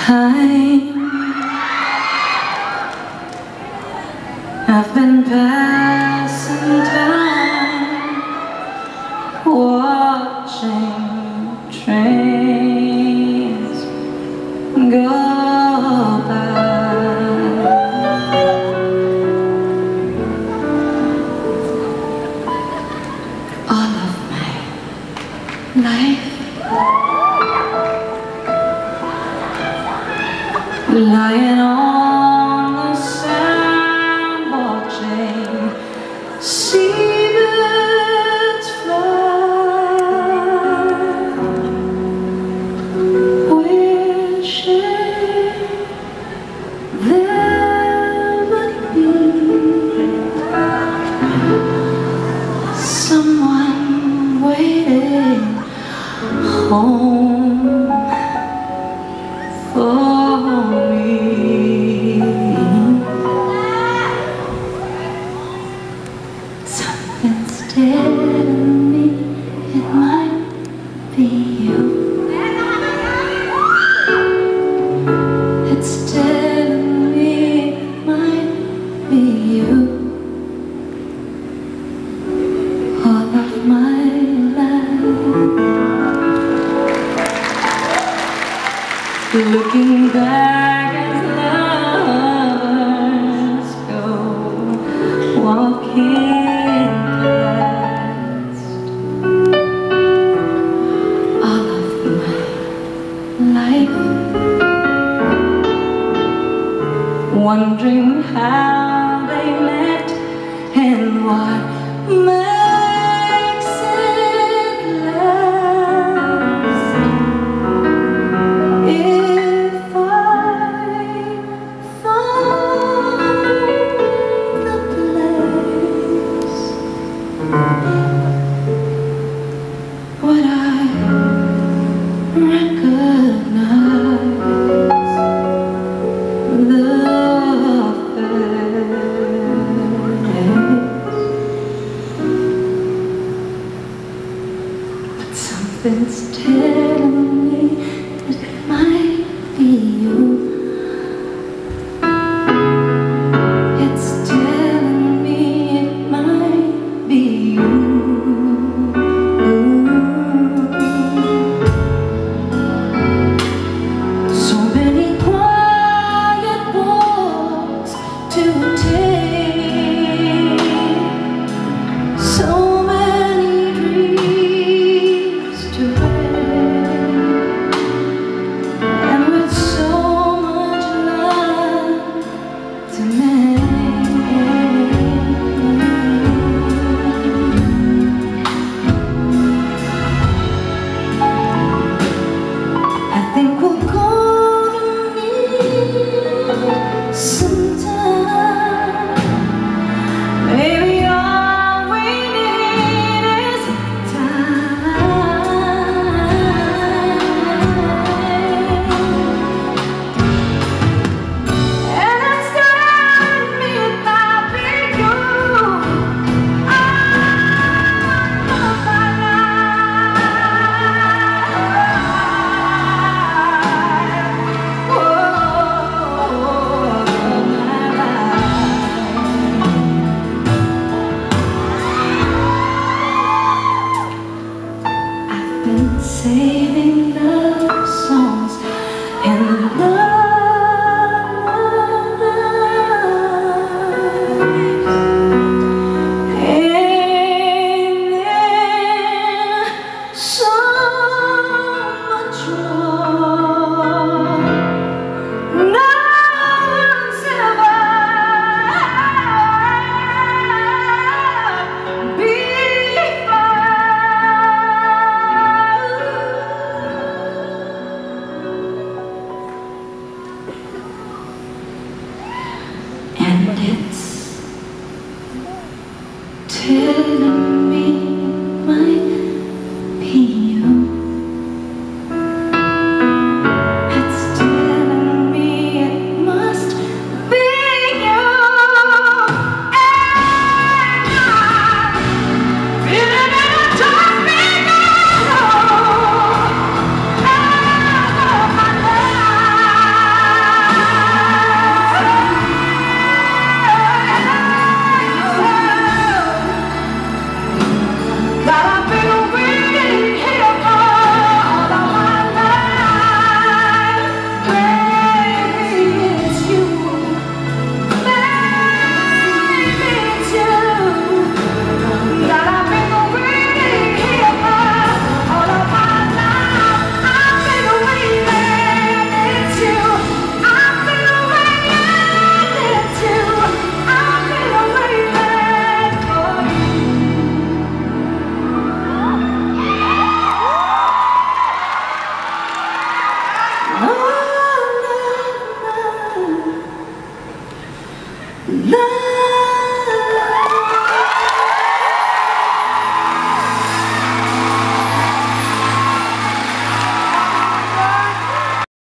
I've been passing time, watching trains go by. All of my life lying on the sandbar chain, seabirds fly, wishing there would be someone waiting home for me. Something's telling me it might be you. It's telling me it might be you. All of my life, looking back as lovers go walking past. All of my life, wondering how they met and what makes it last. If I find the place, would I recognize the face? Something's telling me that it might be you. It's telling me it might be you. So many quiet walks to take, so many dreams to have, and with so much love to make. I think we're gonna need some time. Maybe all we need is time. And it's telling me it might be you. All of my life. Whoa, my life. I've been saving love songs and love lives. Ain't there so much more